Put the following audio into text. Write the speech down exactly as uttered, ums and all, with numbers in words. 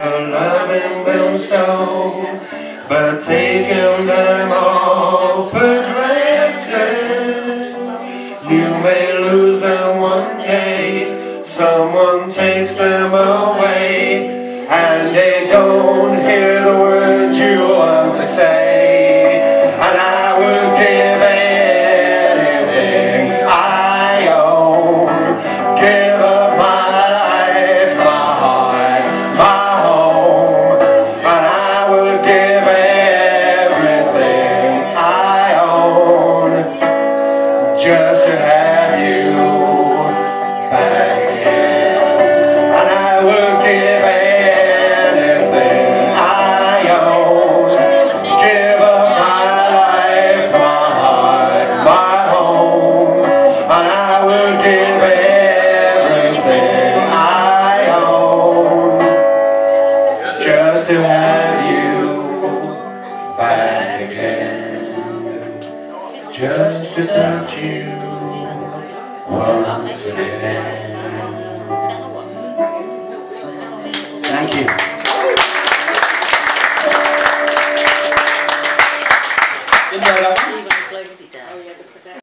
Loving them so, but taking them all for granted. You may lose them one day, someone takes them away, and they don't hear the words you want to say. And I would give anything I own, give up my life, my heart, my home, and I would give everything I own just to have you back again. And I would give anything I own, give up my life, my heart, my home, and I would give everything I own just to have you back again, just to touch you once again.